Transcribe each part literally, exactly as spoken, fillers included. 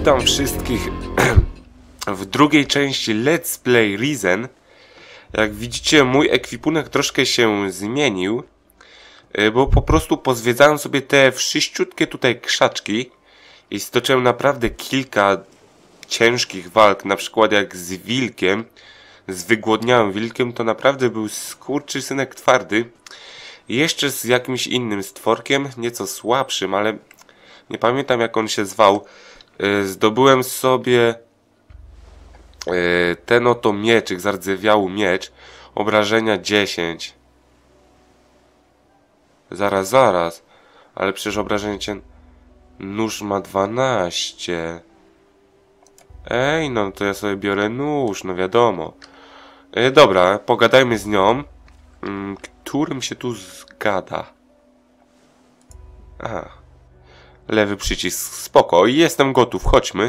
Witam wszystkich w drugiej części Let's Play Risen. Jak widzicie, mój ekwipunek troszkę się zmienił, bo po prostu pozwiedzałem sobie te wszyściutkie tutaj krzaczki i stoczyłem naprawdę kilka ciężkich walk, na przykład jak z wilkiem, z wygłodniałym wilkiem. To naprawdę był skurczysynek twardy. I jeszcze z jakimś innym stworkiem, nieco słabszym, ale nie pamiętam jak on się zwał. Zdobyłem sobie ten oto mieczyk, zardzewiały miecz. Obrażenia dziesięć. Zaraz, zaraz. Ale przecież obrażenie cię... Nóż ma dwanaście. Ej, no to ja sobie biorę nóż, no wiadomo. E, dobra, pogadajmy z nią. Mm, którym się tu zgada? Aha. Lewy przycisk, spoko. Jestem gotów, chodźmy.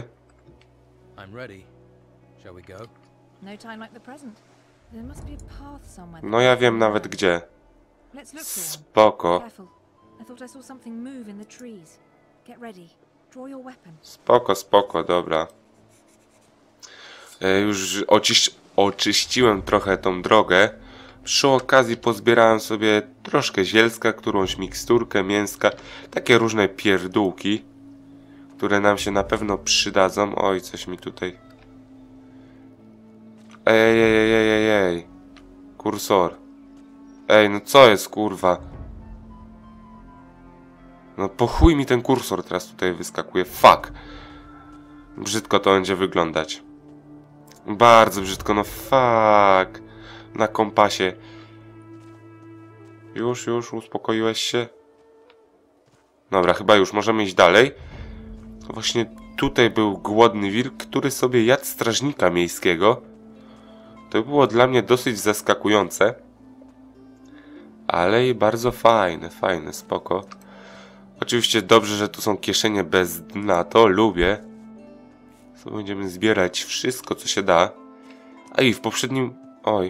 No ja wiem nawet gdzie. Spoko. Spoko, spoko, dobra. E, już oczyś oczyściłem trochę tą drogę. Przy okazji pozbierałem sobie troszkę zielska, którąś miksturkę, mięska, takie różne pierdółki, które nam się na pewno przydadzą. Oj, coś mi tutaj... Ej, ej, ej, ej, ej, ej. Kursor. Ej, no co jest, kurwa? No po chuj mi ten kursor teraz tutaj wyskakuje. Fuck. Brzydko to będzie wyglądać. Bardzo brzydko, no fuck. Na kompasie. Już, już, uspokoiłeś się? Dobra, chyba już możemy iść dalej. Właśnie tutaj był głodny wilk, który sobie jadł strażnika miejskiego. To było dla mnie dosyć zaskakujące. Ale i bardzo fajne, fajne, spoko. Oczywiście dobrze, że tu są kieszenie bez dna, to lubię. So będziemy zbierać wszystko, co się da. A i w poprzednim... Oj.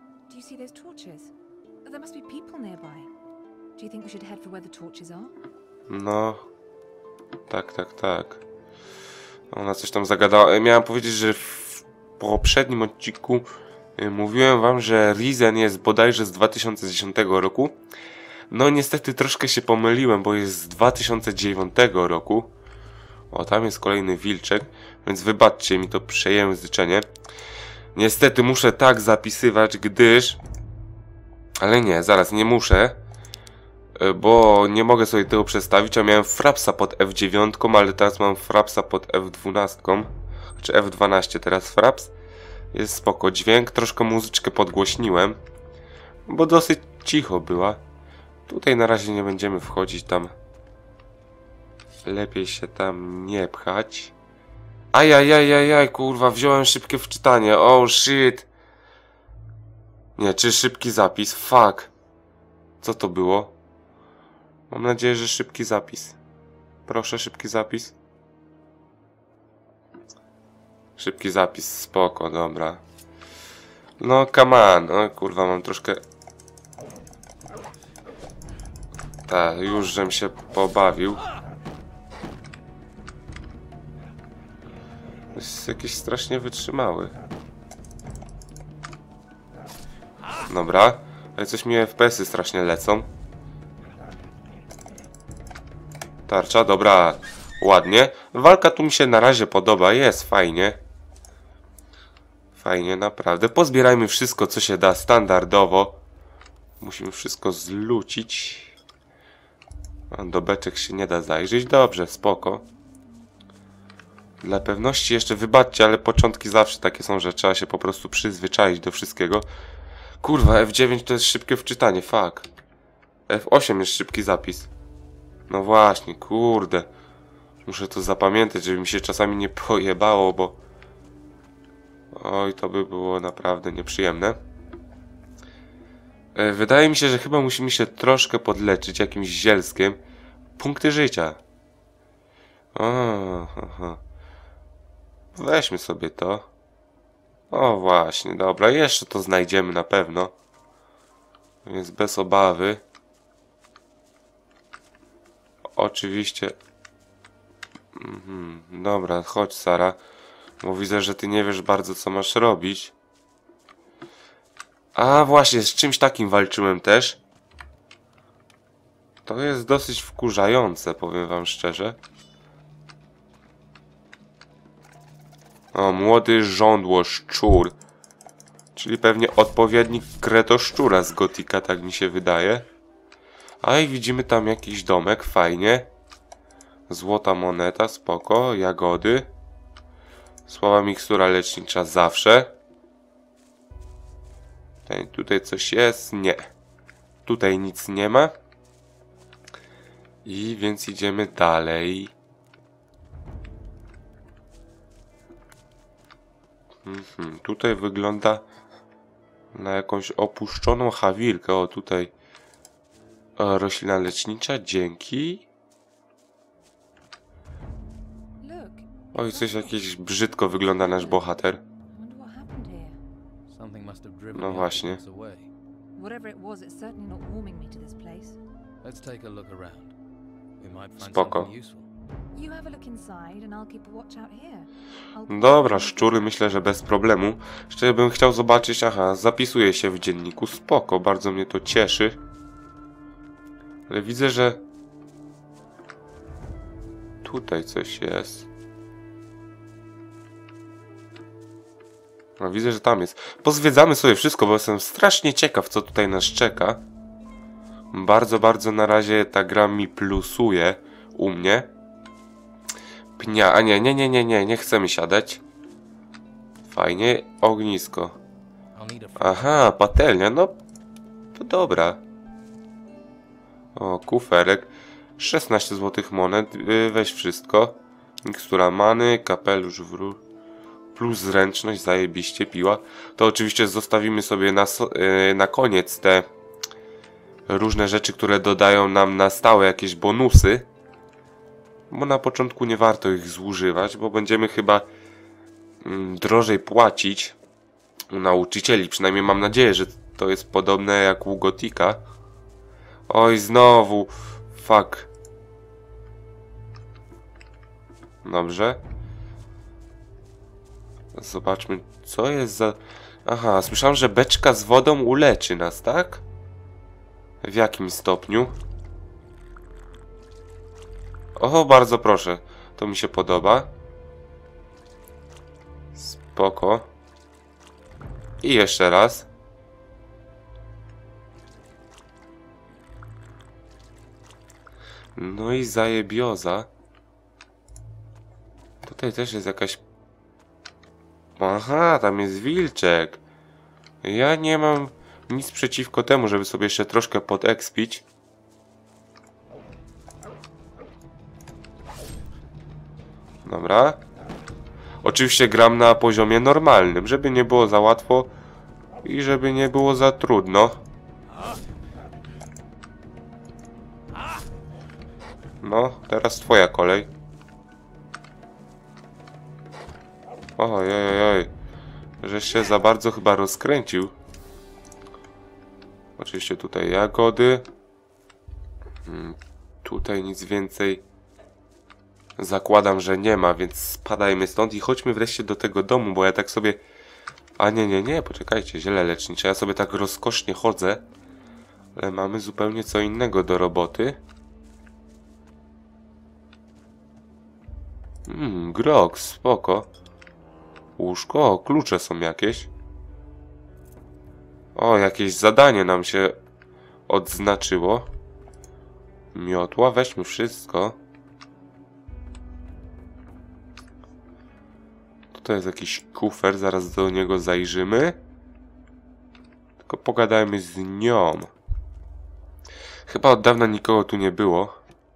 No. Tak, tak, tak. Ona coś tam zagadała. Miałem powiedzieć, że w poprzednim odcinku mówiłem wam, że Risen jest bodajże z dwa tysiące dziesiątego roku. No niestety troszkę się pomyliłem, bo jest z dwa tysiące dziewiątego roku. O, tam jest kolejny wilczek, więc wybaczcie mi to przejęzyczenie. Niestety muszę tak zapisywać, gdyż... Ale nie, zaraz, nie muszę. Bo nie mogę sobie tego przestawić, a miałem frapsa pod F dziewięć, ale teraz mam frapsa pod F dwanaście. Czy F dwanaście teraz fraps. Jest spoko. Dźwięk, troszkę muzyczkę podgłośniłem, bo dosyć cicho była. Tutaj na razie nie będziemy wchodzić tam. Lepiej się tam nie pchać. Ajajajajaj, kurwa, wziąłem szybkie wczytanie. Oh shit. Nie, czy szybki zapis? Fuck. Co to było? Mam nadzieję, że szybki zapis. Proszę, szybki zapis. Szybki zapis, spoko, dobra. No, come on. O, kurwa, mam troszkę... Tak, już żem się pobawił. Jest jakiś strasznie wytrzymały. Dobra. Ale coś mi F P S-y strasznie lecą. Tarcza, dobra. Ładnie. Walka tu mi się na razie podoba. Jest fajnie. Fajnie, naprawdę. Pozbierajmy wszystko, co się da standardowo. Musimy wszystko zlucić. Do beczek się nie da zajrzeć. Dobrze, spoko. Dla pewności jeszcze wybaczcie, ale początki zawsze takie są, że trzeba się po prostu przyzwyczaić do wszystkiego. Kurwa, F dziewięć to jest szybkie wczytanie, fuck. F osiem jest szybki zapis. No właśnie, kurde. Muszę to zapamiętać, żeby mi się czasami nie pojebało, bo... Oj, to by było naprawdę nieprzyjemne. Wydaje mi się, że chyba musimy się troszkę podleczyć jakimś zielskiem. Punkty życia. O, aha. Weźmy sobie to. O właśnie, dobra, jeszcze to znajdziemy na pewno. Więc bez obawy. Oczywiście. Mhm. Hmm, dobra, chodź Sara. Bo widzę, że ty nie wiesz bardzo co masz robić. A właśnie, z czymś takim walczyłem też. To jest dosyć wkurzające, powiem wam szczerze. O, młody żądło-szczur. Czyli pewnie odpowiednik kretoszczura z Gotika, tak mi się wydaje. A i widzimy tam jakiś domek, fajnie. Złota moneta, spoko, jagody. Słaba mikstura lecznicza zawsze. Tutaj, tutaj coś jest? Nie. Tutaj nic nie ma. I więc idziemy dalej. Mhm, tutaj wygląda na jakąś opuszczoną chawirkę. O, tutaj o, roślina lecznicza, dzięki. Oj, coś jakieś brzydko wygląda nasz bohater. No właśnie. Spoko. Dobra, szczury myślę, że bez problemu. Jeszcze bym chciał zobaczyć, aha, zapisuje się w dzienniku, spoko, bardzo mnie to cieszy. Ale widzę, że tutaj coś jest. No widzę, że tam jest. Pozwiedzamy sobie wszystko, bo jestem strasznie ciekaw, co tutaj nas czeka. Bardzo, bardzo na razie ta gra mi plusuje u mnie. Pnia, a nie, nie, nie, nie, nie, nie chcemy siadać. Fajnie, ognisko. Aha, patelnia, no to dobra. O, kuferek. szesnaście złotych monet, weź wszystko. Mikstura many, kapelusz wró... plus zręczność, zajebiście, piła. To oczywiście zostawimy sobie na, na koniec te różne rzeczy, które dodają nam na stałe jakieś bonusy. Bo na początku nie warto ich zużywać, bo będziemy chyba mm, drożej płacić u nauczycieli. Przynajmniej mam nadzieję, że to jest podobne jak u Gotika. Oj, znowu. Fuck. Dobrze. Zobaczmy, co jest za... Aha, słyszałem, że beczka z wodą uleczy nas, tak? W jakim stopniu? O, bardzo proszę. To mi się podoba. Spoko. I jeszcze raz. No i zajebioza. Tutaj też jest jakaś... Aha, tam jest wilczek. Ja nie mam nic przeciwko temu, żeby sobie jeszcze troszkę podekspić. Dobra. Oczywiście gram na poziomie normalnym, żeby nie było za łatwo i żeby nie było za trudno. No, teraz twoja kolej. Oj, oj, oj. Żeś się za bardzo chyba rozkręcił. Oczywiście tutaj jagody. Hmm, tutaj nic więcej zakładam, że nie ma, więc spadajmy stąd i chodźmy wreszcie do tego domu, bo ja tak sobie... A nie, nie, nie, poczekajcie, ziele lecznicze. Ja sobie tak rozkosznie chodzę, ale mamy zupełnie co innego do roboty. Hmm, grog, spoko. Łóżko, o, klucze są jakieś. O, jakieś zadanie nam się odznaczyło. Miotła, weźmy wszystko. Tutaj jest jakiś kufer, zaraz do niego zajrzymy. Tylko pogadajmy z nią. Chyba od dawna nikogo tu nie było.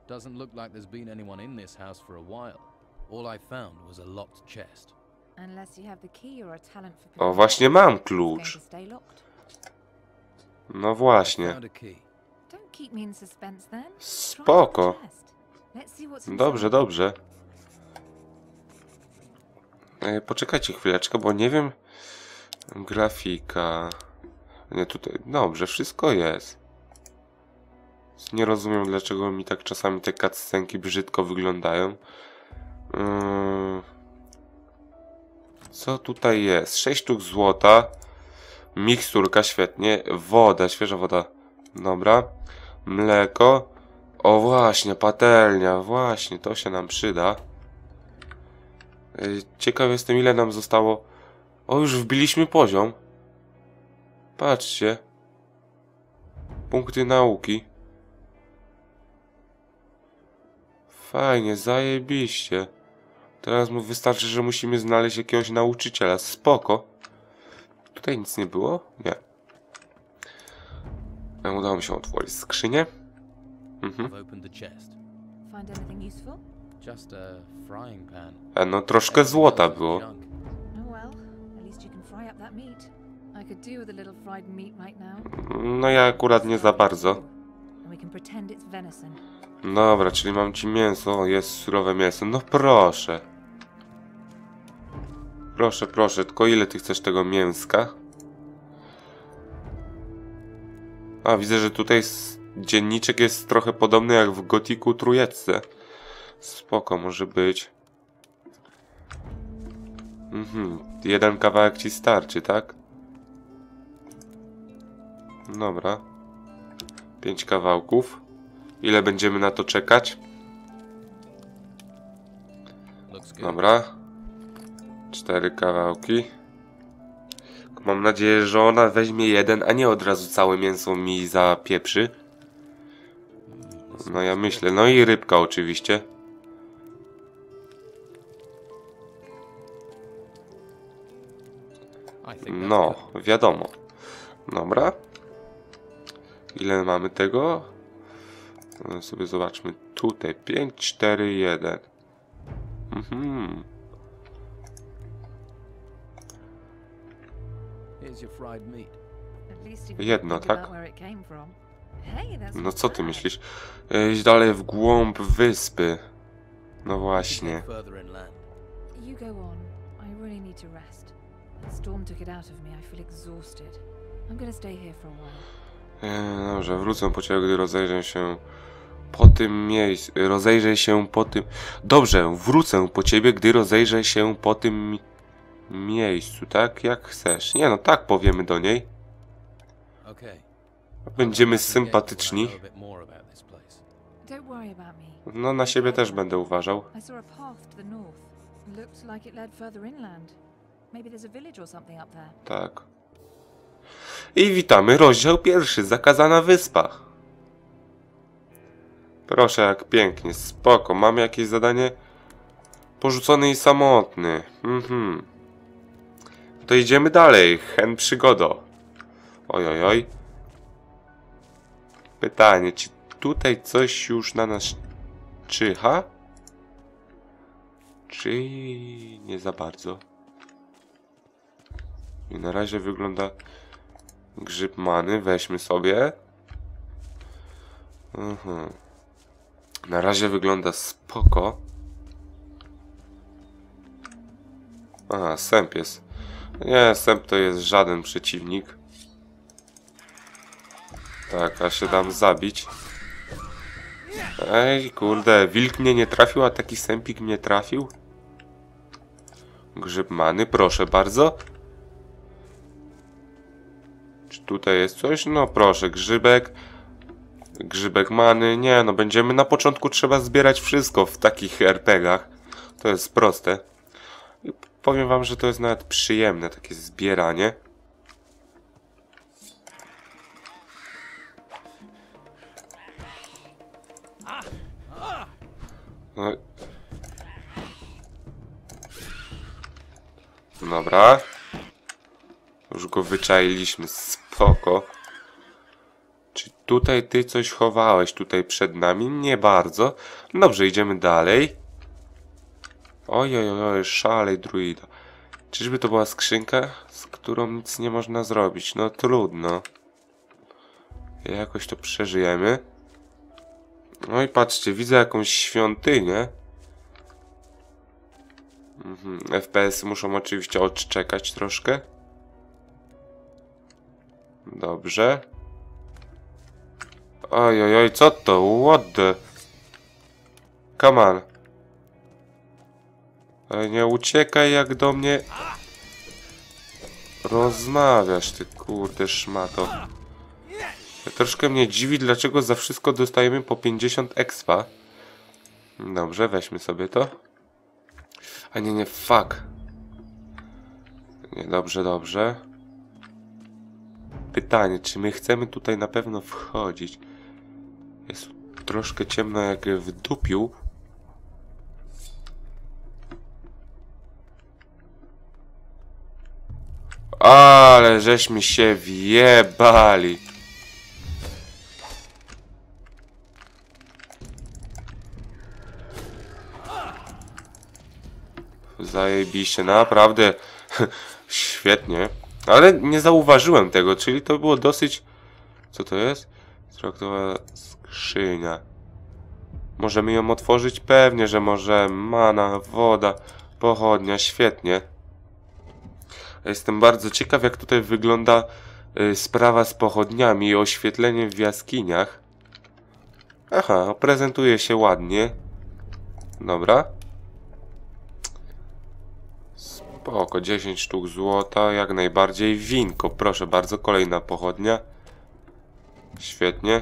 O, właśnie mam klucz. No właśnie. Spoko. Dobrze, dobrze. E, poczekajcie chwileczkę, bo nie wiem... Grafika... Nie, tutaj... Dobrze, wszystko jest. Nie rozumiem, dlaczego mi tak czasami te cutscenki brzydko wyglądają. Yy... Co tutaj jest? sześć sztuk złota. Miksturka, świetnie. Woda, świeża woda. Dobra. Mleko. O właśnie, patelnia. Właśnie, to się nam przyda. Yy, ciekaw jestem, ile nam zostało. O, już wbiliśmy poziom. Patrzcie. Punkty nauki. Fajnie, zajebiście. Teraz mu wystarczy, że musimy znaleźć jakiegoś nauczyciela. Spoko. Tutaj nic nie było? Nie. Udało mi się otworzyć skrzynię. Mhm. E, no troszkę złota było. No ja akurat nie za bardzo. Dobra, czyli mam ci mięso. Jest surowe mięso. No proszę. Proszę, proszę. Tylko ile ty chcesz tego mięska? A, widzę, że tutaj dzienniczek jest trochę podobny jak w Gotiku trójeczce. Spoko, może być. Mhm. Jeden kawałek ci starczy, tak? Dobra. Pięć kawałków. Ile będziemy na to czekać? Dobra. Cztery kawałki. Mam nadzieję, że ona weźmie jeden, a nie od razu całe mięso mi zapieprzy. No ja myślę. No i rybka oczywiście. No, wiadomo. Dobra. Ile mamy tego? No sobie zobaczmy. Tutaj pięć, cztery, jeden. Mhm. Jedno, tak? No co ty myślisz? Iść dalej w głąb wyspy. No właśnie. Eee, dobrze, wrócę po ciebie, gdy rozejrzę się po tym miejscu. Rozejrzę się po tym... Dobrze, wrócę po ciebie, gdy rozejrzę się po tym miejscu, tak? Jak chcesz. Nie no, tak powiemy do niej. Będziemy sympatyczni. No, na siebie też będę uważał. Tak. I witamy, rozdział pierwszy, zakazana wyspa. Proszę, jak pięknie, spoko. Mamy jakieś zadanie? Porzucony i samotny. Mhm. To idziemy dalej. Hen przygodo. Oj, oj, oj. Pytanie, czy tutaj coś już na nas czyha? Czy nie za bardzo? I na razie wygląda grzyb many. Weźmy sobie. Mhm. Na razie wygląda spoko. Aha, sęp jest. Nie, sęp to jest żaden przeciwnik. Tak, a się dam zabić. Ej, kurde, wilk mnie nie trafił, a taki sępik mnie trafił. Grzyb many, proszę bardzo. Czy tutaj jest coś? No proszę, grzybek. Grzybek many. Nie, no będziemy na początku trzeba zbierać wszystko w takich er pe gach. To jest proste. I powiem wam, że to jest nawet przyjemne, takie zbieranie. No. Dobra. Już go wyczailiśmy, spoko. Czy tutaj ty coś chowałeś tutaj przed nami? Nie bardzo. Dobrze, idziemy dalej. Oj, oj, oj, szalej druida. Czyżby to była skrzynka, z którą nic nie można zrobić? No trudno. Jakoś to przeżyjemy. No i patrzcie, widzę jakąś świątynię. Mhm. ef pe esy muszą oczywiście odczekać troszkę. Dobrze. Oj, oj, oj, co to? What the... Come on. Ale nie uciekaj, jak do mnie rozmawiasz, ty kurde szmato. Troszkę mnie dziwi, dlaczego za wszystko dostajemy po pięćdziesiąt expa. Dobrze, weźmy sobie to. A nie, nie, fuck. Nie, dobrze, dobrze. Pytanie, czy my chcemy tutaj na pewno wchodzić? Jest troszkę ciemno jak w dupiu. Ale żeśmy się wjebali. Zajebiście, naprawdę. Świetnie. Ale nie zauważyłem tego, czyli to było dosyć... Co to jest? Traktowa skrzynia. Możemy ją otworzyć? Pewnie, że możemy. Mana, woda, pochodnia, świetnie. Jestem bardzo ciekaw, jak tutaj wygląda y, sprawa z pochodniami i oświetleniem w jaskiniach. Aha, prezentuje się ładnie. Dobra. Spoko, dziesięć sztuk złota, jak najbardziej. Winko, proszę bardzo, kolejna pochodnia. Świetnie.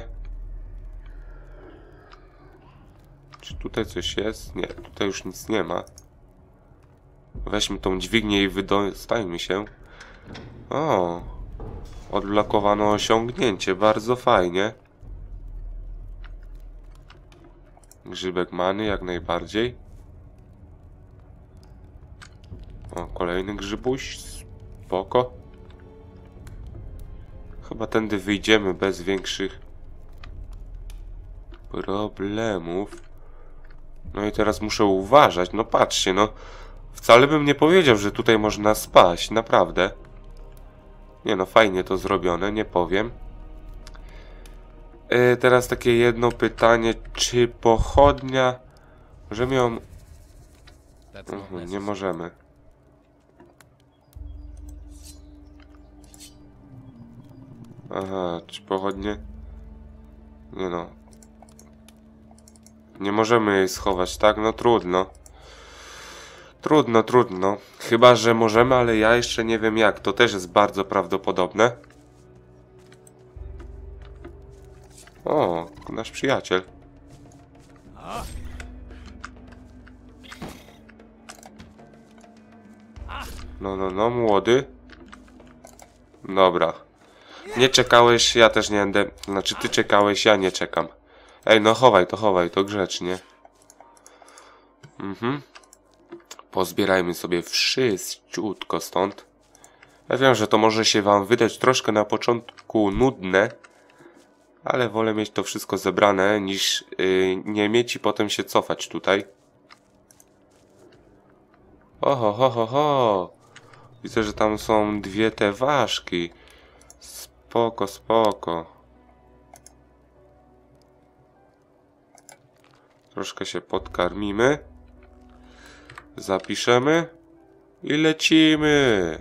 Czy tutaj coś jest? Nie, tutaj już nic nie ma. Weźmy tą dźwignię i wydostajmy się. O, odblokowano osiągnięcie, bardzo fajnie. Grzybek many, jak najbardziej. O, kolejny grzybuś, spoko. Chyba tędy wyjdziemy bez większych problemów. No i teraz muszę uważać, no patrzcie, no. Wcale bym nie powiedział, że tutaj można spaść, naprawdę. Nie no, fajnie to zrobione, nie powiem. Yy, teraz takie jedno pytanie, czy pochodnia... Możemy ją... Mhm, nie możemy. Aha, czy pochodnie... Nie no. Nie możemy jej schować, tak? No trudno. Trudno, trudno. Chyba, że możemy, ale ja jeszcze nie wiem jak. To też jest bardzo prawdopodobne. O, nasz przyjaciel. No, no, no, młody. Dobra. Nie czekałeś, ja też nie będę... Znaczy, ty czekałeś, ja nie czekam. Ej, no chowaj to, chowaj to grzecznie. Mhm. Pozbierajmy sobie wszystciutko stąd. Ja wiem, że to może się wam wydać troszkę na początku nudne, ale wolę mieć to wszystko zebrane, niż yy, nie mieć i potem się cofać tutaj. Oho, ho, ho, ho. Widzę, że tam są dwie te ważki. Spoko, spoko. Troszkę się podkarmimy. Zapiszemy. I lecimy.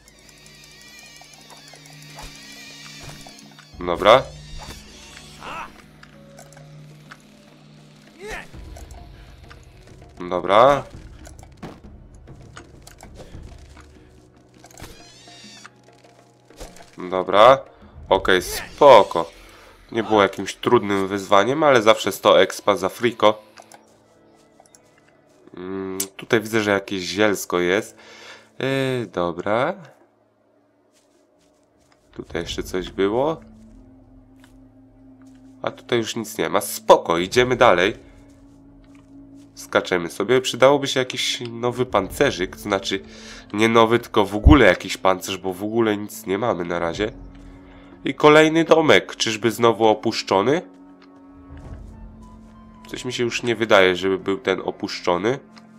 Dobra. Dobra. Dobra. Okej, spoko. Nie było jakimś trudnym wyzwaniem, ale zawsze sto expa za friko. Mm, tutaj widzę, że jakieś zielsko jest. Yy, dobra. Tutaj jeszcze coś było. A tutaj już nic nie ma. Spoko, idziemy dalej. Skaczemy sobie. Przydałoby się jakiś nowy pancerzyk. To znaczy, nie nowy, tylko w ogóle jakiś pancerz, bo w ogóle nic nie mamy na razie. I kolejny domek. Czyżby znowu opuszczony? Coś mi się już nie wydaje, żeby był ten opuszczony.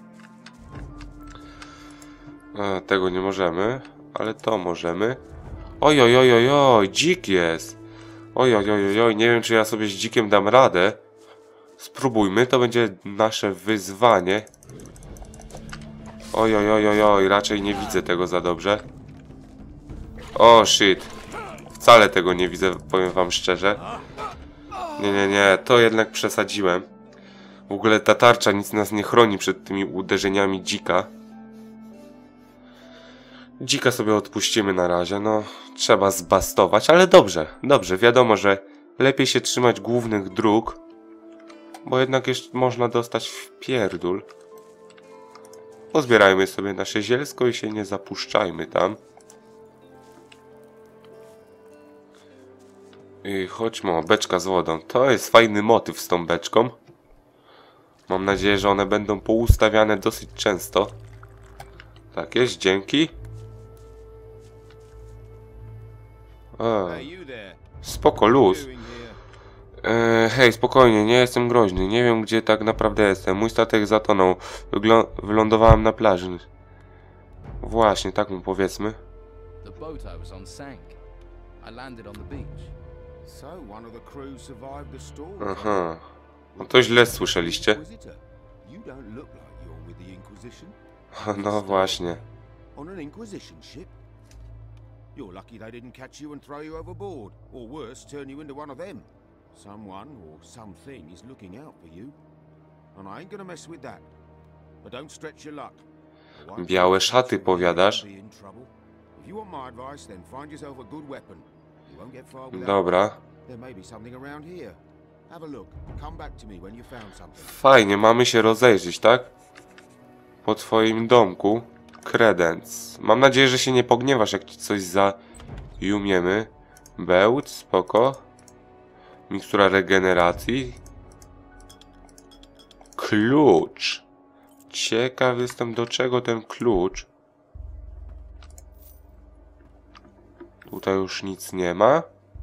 A, tego nie możemy. Ale to możemy. Oj, oj, oj, oj, oj, dzik jest. Oj, oj, oj, oj, nie wiem, czy ja sobie z dzikiem dam radę. Spróbujmy, to będzie nasze wyzwanie. Oj, oj, oj, oj, oj, raczej nie widzę tego za dobrze. O, shit. Wcale tego nie widzę, powiem wam szczerze. Nie, nie, nie, to jednak przesadziłem. W ogóle ta tarcza nic nas nie chroni przed tymi uderzeniami dzika. Dzika sobie odpuścimy na razie, no trzeba zbastować, ale dobrze, dobrze, wiadomo, że lepiej się trzymać głównych dróg, bo jednak jeszcze można dostać w pierdul. Pozbierajmy sobie nasze zielsko i się nie zapuszczajmy tam. I chodźmy, o, beczka z wodą, to jest fajny motyw z tą beczką. Mam nadzieję, że one będą poustawiane dosyć często. Tak jest, dzięki. O, spoko, luz. E, hej, spokojnie, nie jestem groźny. Nie wiem, gdzie tak naprawdę jestem. Mój statek zatonął. Wygl- wylądowałem na plaży. Właśnie, tak mu powiedzmy. Aha. No to źle słyszeliście. No właśnie. You're lucky they didn't catch you and throw you overboard, or worse, turn you into one of them. Someone or something is looking out for you, and I ain't gonna mess with that. But don't stretch your luck. Białe szaty, powiadasz? If you want my advice, then find yourself a good weapon. You won't get far without. Dobra. There may be something around here. Have a look. Come back to me when you found something. Fajnie, mamy się rozejrzeć, tak? Po twoim domku. Kredens. Mam nadzieję, że się nie pogniewasz, jak ci coś zajumiemy. Bełt, spoko. Mikstura regeneracji. Klucz. Ciekaw jestem, do czego ten klucz. Tutaj już nic nie ma.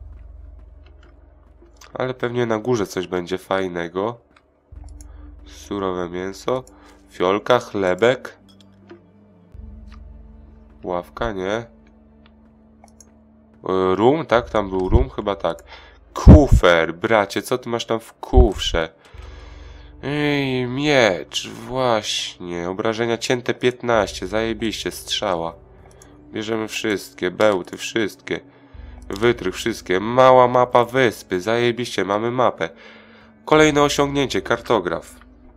Ale pewnie na górze coś będzie fajnego. Surowe mięso. Fiolka, chlebek. Ławka, nie. Rum, tak? Tam był rum? Chyba tak. Kufer, bracie, co ty masz tam w kufrze? Ej, miecz, właśnie. Obrażenia cięte piętnaście, zajebiście, strzała. Bierzemy wszystkie, bełty, wszystkie. Wytrych, wszystkie. Mała mapa wyspy, zajebiście, mamy mapę. Kolejne osiągnięcie, kartograf.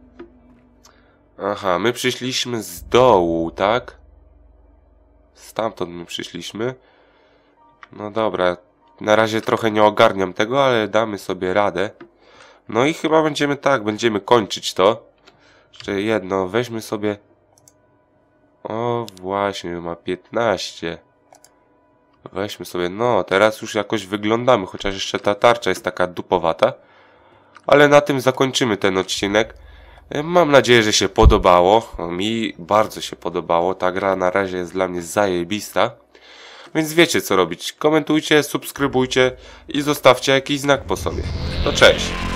Aha, my przyszliśmy z dołu, tak? Stamtąd my przyszliśmy. No dobra, na razie trochę nie ogarniam tego, ale damy sobie radę. No i chyba będziemy tak, będziemy kończyć to. Jeszcze jedno, weźmy sobie... O właśnie, ma piętnaście. Weźmy sobie, no teraz już jakoś wyglądamy, chociaż jeszcze ta tarcza jest taka dupowata. Ale na tym zakończymy ten odcinek. Mam nadzieję, że się podobało. Mi bardzo się podobało. Ta gra na razie jest dla mnie zajebista. Więc wiecie co robić. Komentujcie, subskrybujcie i zostawcie jakiś znak po sobie. No cześć!